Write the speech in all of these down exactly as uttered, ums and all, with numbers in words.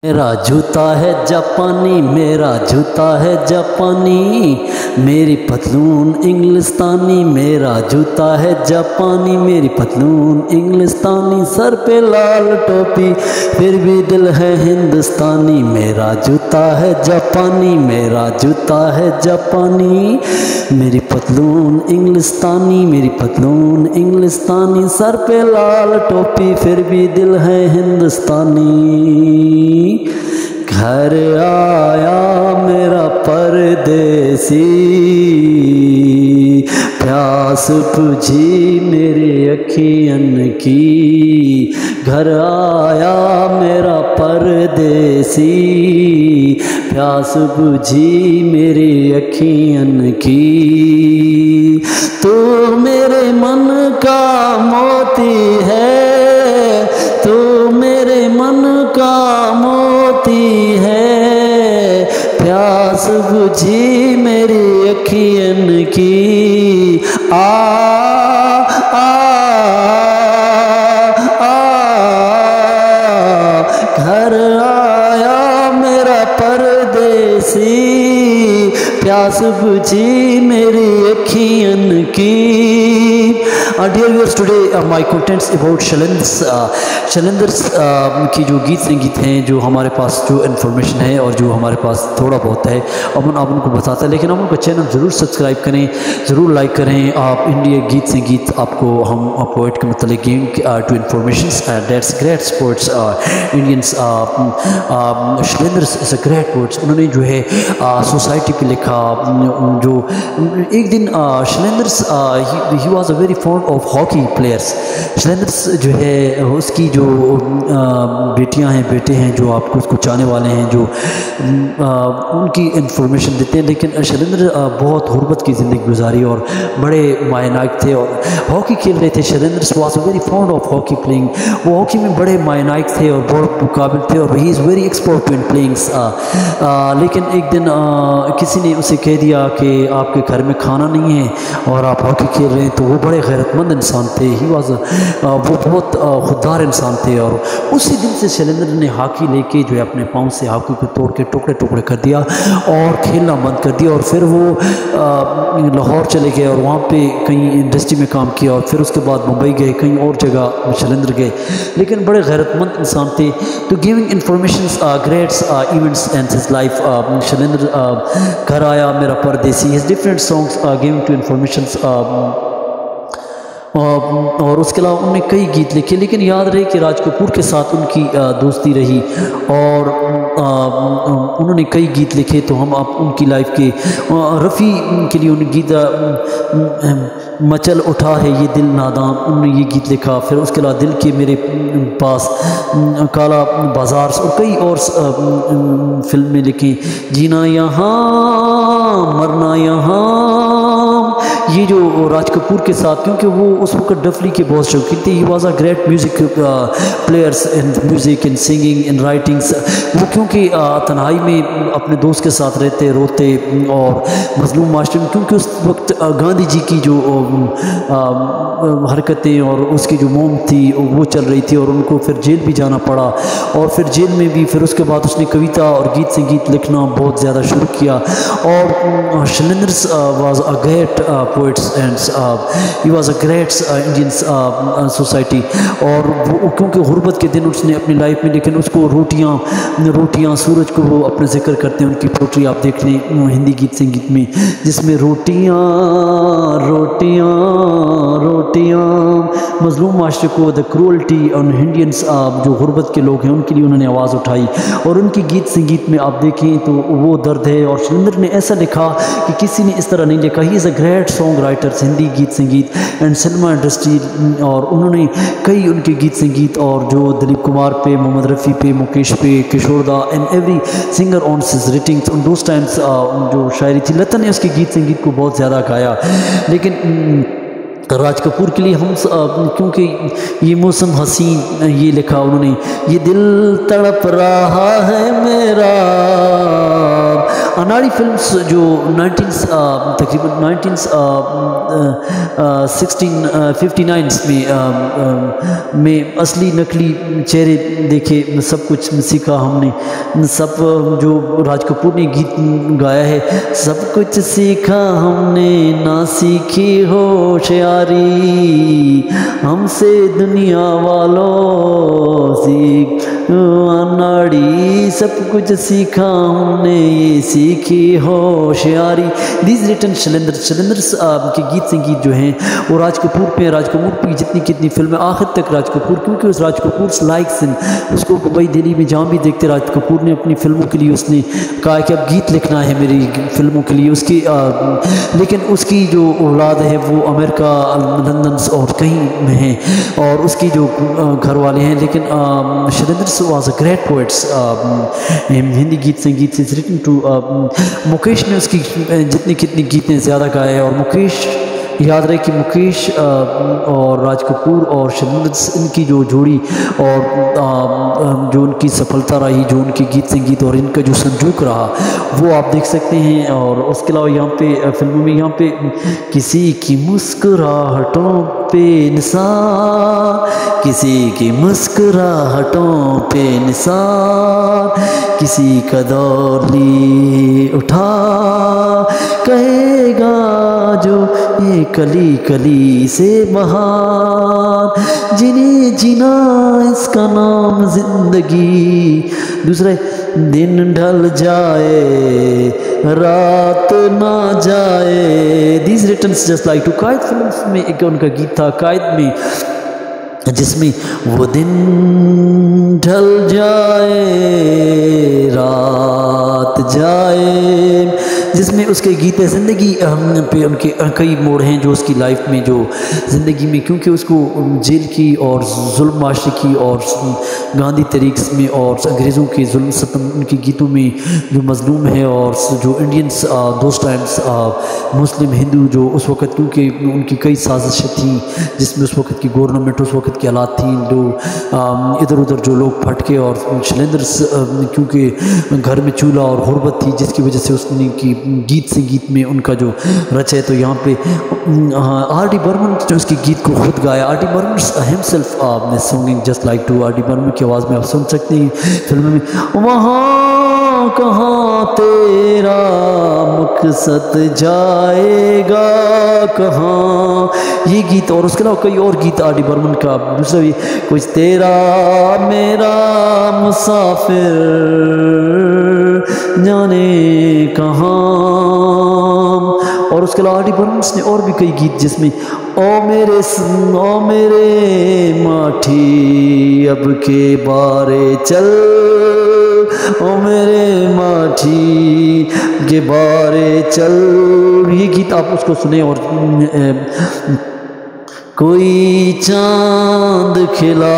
मेरा जूता है जापानी, मेरा जूता है जापानी, मेरी पतलून इंग्लिस्तानी। मेरा जूता है जापानी, मेरी पतलून इंग्लिस्तानी, सर पे लाल टोपी फिर भी दिल है हिंदुस्तानी। मेरा जूता है जापानी, मेरा जूता है जापानी, मेरी पतलून इंग्लिस्तानी, मेरी पतलून इंग्लिस्तानी, सर पे लाल टोपी फिर भी दिल है हिंदुस्तानी। घर आया मेरा परदेसी, प्यास बुझी मेरी अखियन की। घर आया मेरा परदेसी, प्यास बुझी मेरी अखियन की। तू मेरे मन का मोती है, तू मेरे मन का मोती है, प्यास बुझी मेरी अखियन की। आ आ आ घर आया मेरा परदेसी, प्यास बुझी मेरी अखियन की। Uh, dear viewers, today uh, my contents about Shailendra Shailendra uh, की जो गीत संगीत हैं, जो हमारे पास जो इन्फॉर्मेशन है और जो हमारे पास थोड़ा बहुत है अमन आप उनको बताता है। लेकिन आप उनका चैनल ज़रूर सब्सक्राइब करें, ज़रूर लाइक करें। आप इंडिया गीत संगीत आपको हम पोइट के मतलब game to information that's great sports Indians. Shailendra is a great poets. उन्होंने जो है सोसाइटी पे लिखा। जो एक दिन Shailendra he was a very fond of hockey players. Shailendra जो है उसकी जो बेटियां हैं, बेटे हैं जो आपको उसको चाहने वाले हैं, जो आ, उनकी इन्फॉर्मेशन देते हैं। लेकिन शैलेंद्र बहुत गुर्बत की ज़िंदगी गुजारी और बड़े मायनायक थे और हॉकी खेल रहे थे। Shailendra was very fond of hockey playing. वो हॉकी में बड़े मायनायक थे और बहुत काबिल थे और he is very expert in playings. लेकिन एक दिन आ, किसी ने उसे कह दिया कि आपके घर में खाना नहीं है और आप हॉकी खेल रहे हैं। तो वो बड़े गैरतमंद इंसान थे। ही वाज वो बहुत खुददार इंसान थे। और उसी दिन से शैलेंद्र ने हॉकी लेके जो है अपने पाँव से हॉकी को तोड़ के टुकड़े टुकड़े कर दिया और खेलना बंद कर दिया। और फिर वो लाहौर चले गए और वहाँ पे कहीं इंडस्ट्री में काम किया और फिर उसके बाद मुंबई गए, कहीं और जगह शैलेंद्र गए। लेकिन बड़े गैरतमंद इंसान थे। तो giving information greats events and his life. Shailendra घर आया मेरा परदेसी, his different songs giving to information. और उसके अलावा उन्होंने कई गीत लिखे। लेकिन याद रहे कि राज कपूर के साथ उनकी दोस्ती रही और उन्होंने कई गीत लिखे। तो हम आप उनकी लाइफ के रफ़ी के लिए उन गीत मचल उठा है ये दिल नादान, उन्होंने ये गीत लिखा। फिर उसके अलावा दिल के मेरे पास, काला बाजार और कई और फिल्में लिखी। जीना यहाँ मरना यहाँ, ये जो राज कपूर के साथ, क्योंकि वो उस वक्त डफली के बहुत शौकीन थे। He was a great music players in music in singing in writings. वो क्योंकि तन्हाई में अपने दोस्त के साथ रहते, रोते और मजलूम मास्टर में, क्योंकि उस वक्त गांधी जी की जो हरकतें और उसकी जो मोम थी वो चल रही थी और उनको फिर जेल भी जाना पड़ा। और फिर जेल में भी फिर उसके बाद उसने कविता और गीत संगीत लिखना बहुत ज़्यादा शुरू किया। और Shailendra was a great poets and uh, he was a great uh, Indian uh, society। और वो क्योंकि गुर्बत के दिन उसने अपनी लाइफ में, लेकिन उसको रोटियां रोटियां सूरज को वो अपने जिक्र करते हैं। उनकी पोट्री आप देख लें हिंदी गीत संगीत में, जिसमें रोटियां रोटियां रोटियां मजलूम माशरे को, द क्रूअल्टी ऑन इंडियंस, जो गुर्बत के लोग हैं उनके लिए उन्होंने आवाज़ उठाई। और उनकी गीत संगीत में आप देखें तो वो दर्द है। और शैलेंद्र ने ऐसा लिखा कि किसी ने इस तरह नहीं लिखा। He is a great song writers, Hindi गीत संगीत एंड सिनेमा इंडस्ट्री। और उन्होंने कई उनके गीत संगीत और जो दिलीप कुमार पे, मोहम्मद रफ़ी पे, मुकेश पे, Kishore da and every singer on his ratings on those times जो शायरी थी। लता ने उसके गीत संगीत को बहुत ज़्यादा गाया। लेकिन राज कपूर के लिए हम, क्योंकि ये मौसम हसीन, ये लिखा उन्होंने, ये दिल तड़प रहा है मेरा अनाड़ी फिल्म्स जो नाइनटीन तकरीबन नाइनटीन सिक्सटीन फिफ्टी नाइन में आ, आ, में असली नकली चेहरे देखे, सब कुछ सीखा हमने। सब जो राज कपूर ने गीत गाया है, सब कुछ सीखा हमने ना सीखी होशियारी, हमसे दुनिया वालों सीख अनाड़ी, सब कुछ सीखा हमने ये सीखी होशियारी। दीज रिटन शैलेंद्र शैलेंद्र के गीत संगीत जो हैं वो राज कपूर पे, राज कपूर की जितनी कितनी फिल्में आखिर तक राज कपूर, क्योंकि उस राज कपूर लाइक्स उसको भाई दिल्ली में जहाँ भी देखते राज कपूर ने अपनी फिल्मों के लिए उसने कहा कि अब गीत लिखना है मेरी फिल्मों के लिए उसकी आ, लेकिन उसकी जो औलाद है वो अमेरिका, लंदन और कहीं में है, और उसकी जो घर वाले हैं। लेकिन Shailendra was a great poets Hindi गीत संगीत से रिटन टू। मुकेश ने उसकी जितनी कितनी गीतें ज़्यादा गाए हैं, और मुकेश याद रहे कि मुकेश और राज कपूर और शैलेंद्र इनकी जो जोड़ी और जो उनकी सफलता रही, जो उनकी गीत संगीत और इनका जो संजूक रहा, वो आप देख सकते हैं। और उसके अलावा यहाँ पे फिल्मों में यहाँ पे किसी की मुस्कुराहटों पे निसार, किसी की मुस्कुराहटों पे निसार, किसी का दौर ली उठा कहेगा जो ये कली कली से बहार, जिन्हें जीना इसका नाम जिंदगी। दूसरा दिन ढल जाए रात ना जाए। These writtens just like to. कायद फिल्म्स में एक उनका गीत था कायद में, जिसमें वो दिन ढल जाए रात जाए, जिसमें उसके गीत ज़िंदगी पे उनके कई मोड़ हैं जो उसकी लाइफ में, जो ज़िंदगी में, क्योंकि उसको जेल की और जुल्म माशरे की और गांधी तरीक़ में और अंग्रेज़ों के जुल्म सतम उनके गीतों में जो मजलूम है, और जो Indians those times Muslim Hindu जो उस वक़्त, क्योंकि उनकी कई साजिशें थी जिसमें उस वक़्त की गवर्नमेंट, उस वक़्त की हालात थी, जो इधर उधर जो लोग फटके, और शैलेंद्र क्योंकि घर में चूल्हा और गुर्बत थी जिसकी वजह से उसने की गीत से गीत में उनका जो रच है। तो यहाँ पे आर डी बर्मन जो उसकी गीत को खुद गाया, आर डी बर्मन हिमसेल्फ आपने singing just like to. R D Burman की आवाज़ में आप सुन सकते हैं फिल्म में, वहाँ कहाँ तेरा मकसद जाएगा कहाँ, ये गीत। और उसके अलावा कई और गीत आर डी बर्मन का, दूसरा भी कुछ तेरा मेरा मुसाफिर जाने कहाँ। और उसके अलावा आर डी बर्मन ने और भी कई गीत जिसमें ओ मेरे ओ मेरे माठी अब के बारे चल, ओ मेरे माठी के बारे चल, ये गीत आप उसको सुने। और कोई चांद खिला,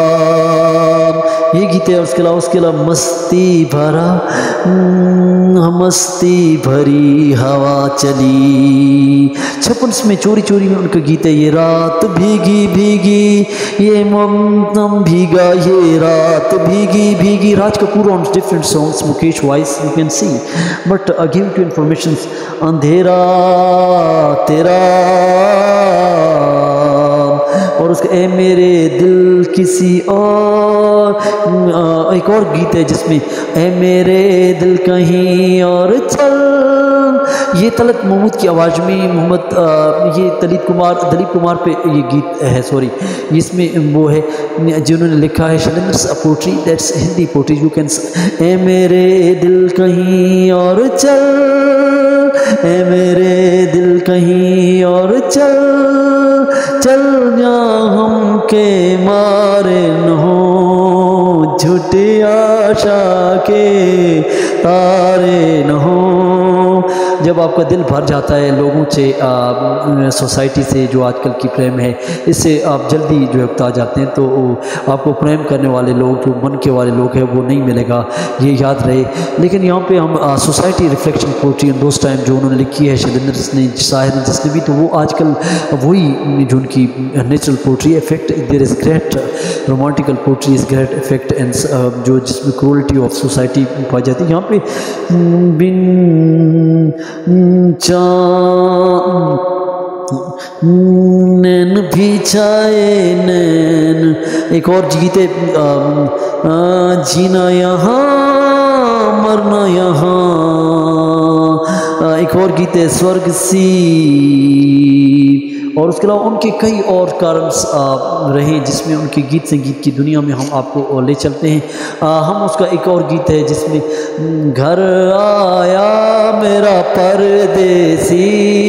ये गीत है। उसके अलावा उसके अलावा मस्ती भरा मस्ती भरी हवा चली, छप्पन में चोरी चोरी में उनका गीत है। ये रात भीगी भीगी ये मम भीगा, ये रात भीगी भीगी। Raj Kapoor on different songs, Mukesh voice you can see, but give to information. अंधेरा तेरा, और उसका ए मेरे दिल किसी और, एक और गीत है जिसमें ए मेरे दिल कहीं और चल, ये तलत महमूद की आवाज़ में मोहम्मद ये दलीप कुमार दलीप कुमार पे ये गीत है, सॉरी इसमें वो है जिन्होंने लिखा है Shailendra poetry, that's Hindi poetry you can. ए मेरे दिल कहीं और चल, ए मेरे दिल कहीं और चल, चल जा हम के मारे न हो, झूठी आशा के तारे न हो, जब जब आपका दिल भर जाता है लोगों से, सोसाइटी से, जो आजकल की प्रेम है इससे आप जल्दी जो है उकता जाते हैं, तो आपको प्रेम करने वाले लोग, जो मन के वाले लोग हैं, वो नहीं मिलेगा, ये याद रहे। लेकिन यहाँ पे हम society reflection poetry in those time जो उन्होंने लिखी है शैलेंद्र ने, शाहिर ने, जिसने भी, तो वो आजकल वही जो उनकी natural poetry effect, there is great romantical poetry is great effect and जो जिसमें क्रूअल्टी ऑफ सोसाइटी पाई जाती है। यहाँ पे बिन चा नैन भी छाए नैन, एक और गीत है जीना यहाँ मरना यहाँ, एक और गीत है स्वर्ग सी, और उसके अलावा उनके कई और कारण रहे जिसमें उनके गीत संगीत की दुनिया में हम आपको ले चलते हैं। आ, हम उसका एक और गीत है जिसमें घर आया मेरा परदेसी,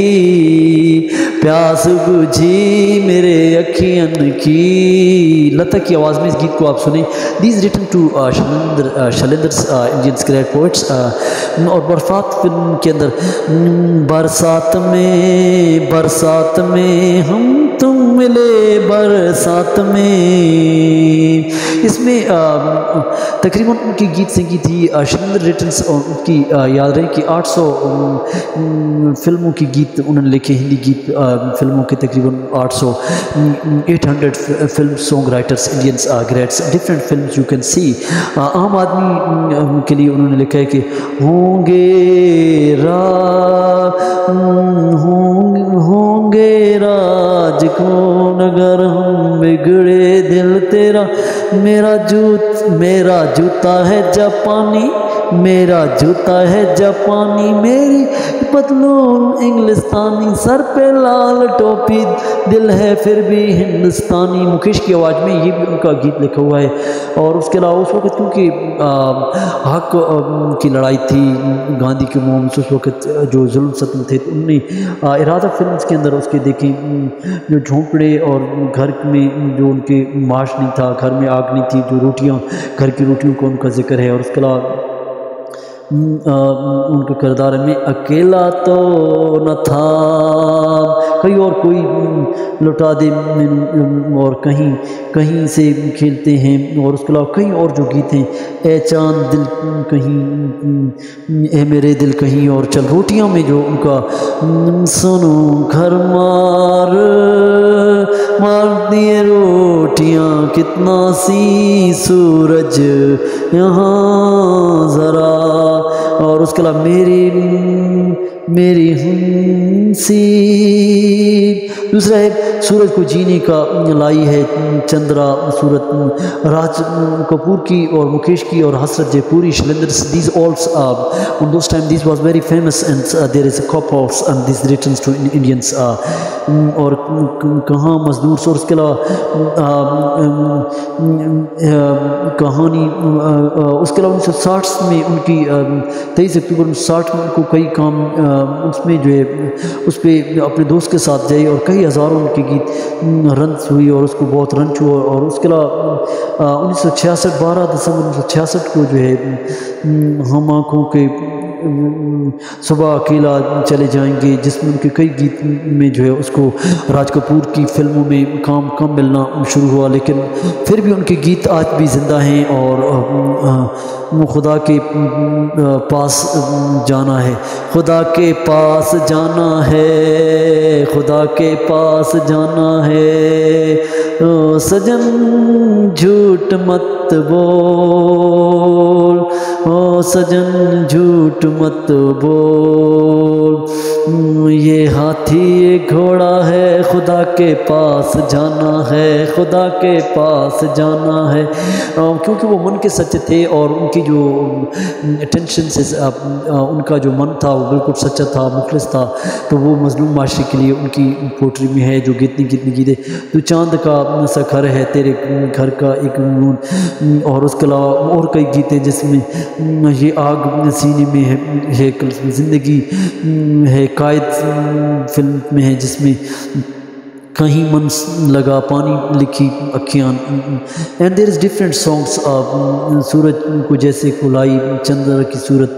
प्यास बुझी मेरे अखियन की, लता की आवाज़ में इस गीत को आप सुने। These written to Shailendra Shailendra Indian great poets. और बरसात फिल्म के अंदर, बरसात में बरसात में हम तुम मिले बरसात में, इसमें तकरीबन उनकी गीत संगीत ही शैलेंद्र रिटन्स, और उनकी याद रहे कि आठ सौ फिल्मों की गीत उन्होंने लिखे, हिंदी गीत फिल्मों के तकरीबन आठ सौ eight hundred film song writers Indians greats, different films you can see. आम आदमी के लिए उन्होंने लिखा है कि होंगे रा होंगे राज कौन अगर हम बिगड़े दिल तेरा, मेरा जूत मेरा जूता है जापानी, मेरा जूता है जापानी, मेरी पतलून इंग्लिस्तानी, सर पे लाल टोपी, दिल है फिर भी हिंदुस्तानी। मुकेश की आवाज़ में ये भी उनका गीत लिखा हुआ है। और उसके अलावा उस वक्त क्योंकि हक की लड़ाई थी, गांधी के मुँह में उस वक्त जो जुल्म सतम थे, तो उनने इरादा फिल्म के अंदर उसके देखें जो झोंपड़े और घर में जो उनके माश नहीं था, घर में आग नहीं थी, जो रोटियाँ, घर की रोटियों का उनका जिक्र है। और उसके अलावा उनके किरदार में अकेला तो न था, कहीं और कोई लुटा दे और कहीं कहीं से खेलते हैं। और उसके अलावा कई और जो गीत हैं, ए चांद दिल कहीं, ए मेरे दिल कहीं और चल, रोटियां में जो उनका सुनो घर मार मार दिए रोटियां कितना सी सूरज यहाँ ज़रा, और उसके अलावा मेरी मेरी हुंसी, दूसरा है सूरज को जीने का लाई है चंद्रा सूरत, राज कपूर की और मुकेश की और Hasrat Jaipuri, Shailendra, these alls on those time this was very famous and uh, there is a couple and this returns to Indians uh, और कहाँ मजदूर, और उसके अलावा कहानी, उसके अलावा उन्नीस सौ साठ में उनकी तेईस अक्टूबर उन्नीस सौ साठ में उनको कई काम उसमें जो है उस पर अपने दोस्त के साथ जाए और कई हज़ारों उनके गीत रंज हुई और उसको बहुत रंज हुआ। और उसके अलावा उन्नीस सौ छियासठ बारह दिसंबर उन्नीस सौ छियासठ को जो है हम आँखों के सुबह अकेला चले जाएंगे, जिसमें उनके कई गीत में जो है उसको राज कपूर की फिल्मों में काम कम मिलना शुरू हुआ, लेकिन फिर भी उनके गीत आज भी ज़िंदा हैं। और खुदा के पास जाना है, खुदा के पास जाना है, खुदा के पास जाना है, ओ सजन झूठ मत बोल, ओ सजन झूठ मत बोल, ये हाथी ये घोड़ा है, खुदा के पास जाना है, खुदा के पास जाना है। क्योंकि वो मन के सच्चे थे और उनकी जो टेंशन से उनका जो मन था वो बिल्कुल सच्चा था, मुखलिस था, तो वो मजलूम माशरे के लिए उनकी पोट्री में है जो कितनी कितनी गीते, तो चांद का सा घर है तेरे घर का एक नून, और उसके अलावा और कई गीते जिसमें ये आग सीने में है, है ज़िंदगी है, कायद फिल्म में है जिसमें कहीं मन लगा पानी लिखी अखियाँ, and there is different songs, सूरज को जैसे कुलाई चंद्र की सूरत,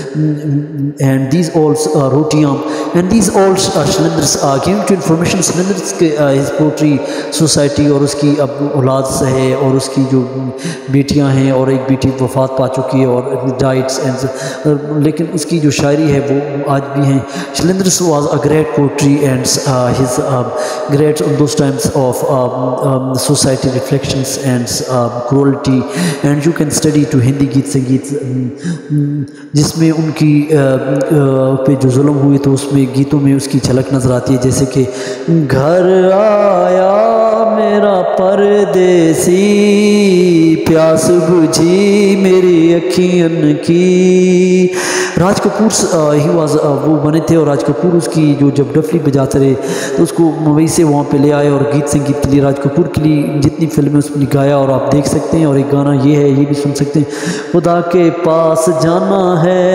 एंड दीज ऑल रोटियाँ, and these all Shailendra's giving to information. Shailendra's के हिज पोट्री सोसाइटी, और उसकी अब औलाद है और उसकी जो बेटियां हैं, और एक बेटी वफात पा चुकी है और डाइट्स एंड, लेकिन उसकी जो शायरी है वो आज भी है। Shailendra's was a great poetry and his great on those times of society reflections and cruelty, and you can study to Hindi गीत संगीत, जिसमें उनकी uh, uh, पे जो जुल्म हुए तो उसमें गीतों में उसकी झलक नज़र आती है, जैसे कि घर आया मेरा परदेसी, प्यास बुझी मेरी अखियन की। राज कपूर ही वाज वो बने थे, और राज कपूर उसकी जो जब डफली बजाते रहे तो उसको मुंबई से वहाँ पे ले आए, और गीत संगीत के लिए राज कपूर के लिए जितनी फिल्में उसने गाया, और आप देख सकते हैं। और एक गाना ये है, ये भी सुन सकते हैं, खुदा के पास जाना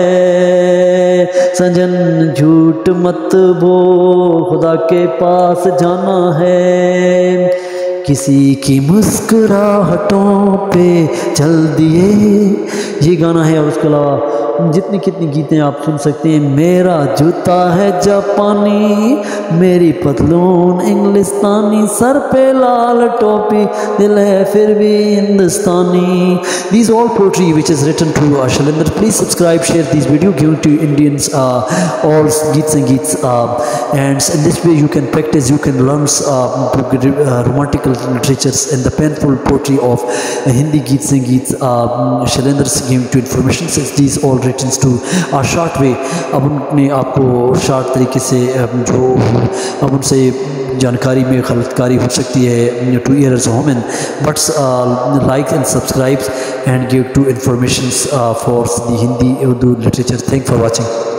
है सजन झूठ मत बो, खुदा के पास जाना है, किसी की मुस्कुराहटों पे चल दिए, ये गाना है। और उसके अलावा जितनी कितनी गीतें आप सुन सकते हैं। मेरा जूता है जापानी, मेरी पतलून इंग्लिस्तानी, सर पे लाल टोपी, दिल है फिर भी हिंदुस्तानी। These all poetry which is written to uh, Shailendra. Please subscribe, share these video, given to Indians uh, all geets and geets, uh, and in this way you can practice, you can learn uh, uh, romantic literatures and the painful poetry of uh, Hindi geets and geets. Uh, Shailendra is giving to information since these all written to a short way. अब उनने आपको short तरीके से जो अब उनसे जानकारी में गलतकारी हो सकती है टू ईयर्स होमन, but like and subscribe and give to information for the Hindi Urdu literature. Thank for watching.